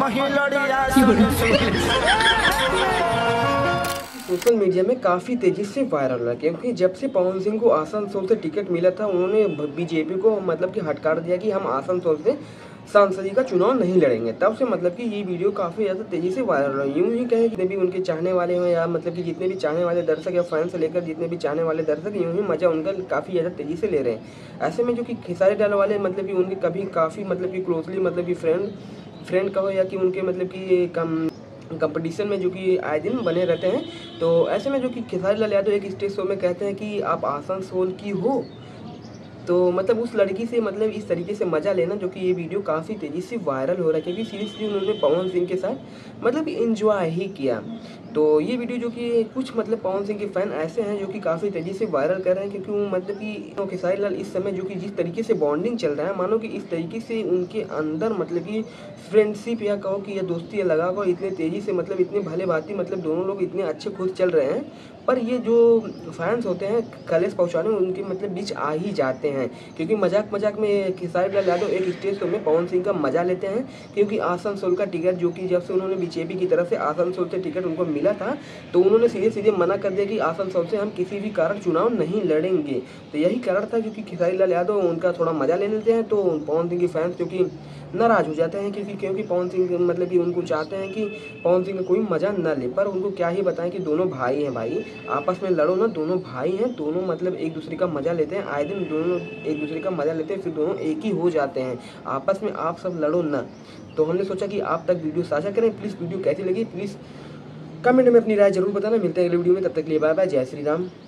Social media में काफ़ी तेज़ी से वायरल है, क्योंकि जब से पवन सिंह को आसनसोल से टिकट मिला था उन्होंने बीजेपी को मतलब कि हटकार दिया कि हम आसनसोल से सांसदी का चुनाव नहीं लड़ेंगे। तब से मतलब कि ये वीडियो काफ़ी ज़्यादा तेज़ी से वायरल है। यूँ ही कहें जितने भी उनके चाहने वाले हैं या मतलब कि जितने भी चाहने वाले दर्शक या फैन से लेकर जितने भी चाहने वाले दर्शक यूँ ही मज़ा उनका काफ़ी ज़्यादा तेज़ी से ले रहे हैं। ऐसे में जो कि खेसारी लाल वाले मतलब कि उनके कभी काफ़ी मतलब कि क्लोजली मतलब कि फ्रेंड कहो या कि उनके मतलब कि कंपटीशन में जो कि आए दिन बने रहते हैं। तो ऐसे में जो कि खेसारी लाल यादव एक स्टेज शो में कहते हैं कि आप आसनसोल की हो, तो मतलब उस लड़की से मतलब इस तरीके से मज़ा लेना, जो कि ये वीडियो काफ़ी तेज़ी से वायरल हो रहा है, क्योंकि सीरियसली उन्होंने पवन सिंह के साथ मतलब एंजॉय ही किया। तो ये वीडियो जो कि कुछ मतलब पवन सिंह के फ़ैन ऐसे हैं जो कि काफ़ी तेज़ी से वायरल कर रहे हैं, क्योंकि वो मतलब कि खेसारी लाल इस समय जो कि जिस तरीके से बॉन्डिंग चल रहा है, मानो कि इस तरीके से उनके अंदर मतलब कि फ्रेंडशिप या कहो कि या दोस्ती या लगाव इतने तेज़ी से मतलब इतने भले भांति मतलब दोनों लोग इतने अच्छे खुद चल रहे हैं। पर ये जो फैंस होते हैं कलेश पहुंचाने में उनके मतलब बीच आ ही जाते हैं, क्योंकि मजाक मजाक में खेसारी लाल यादव एक स्टेज शो में पवन सिंह का मजा लेते हैं, क्योंकि आसनसोल का टिकट जो कि जब से उन्होंने बीजेपी की तरफ से आसनसोल से टिकट उनको मिला था, तो उन्होंने सीधे सीधे मना कर दिया कि आसनसोल से हम किसी भी कारण चुनाव नहीं लड़ेंगे। तो यही कारण था, क्योंकि खेसारी लाल यादव उनका थोड़ा मजा ले लेते हैं, तो पवन सिंह के फैंस जो कि नाराज़ हो जाते हैं, क्योंकि पवन सिंह मतलब कि उनको चाहते हैं कि पवन सिंह का कोई मज़ा ना ले। पर उनको क्या ही बताएं कि दोनों भाई हैं भाई, आपस में लड़ो ना, दोनों भाई हैं, दोनों मतलब एक दूसरे का मज़ा लेते हैं, आए दिन दोनों एक दूसरे का मज़ा लेते हैं, फिर दोनों एक ही हो जाते हैं। आपस में आप सब लड़ो ना। तो हमने सोचा कि आप तक वीडियो साझा करें। प्लीज़ वीडियो कैसी लगी प्लीज़ कमेंट में अपनी राय जरूर बताना। मिलते हैं अगले वीडियो में, तब तक के लिए बाय बाय, जय श्री राम।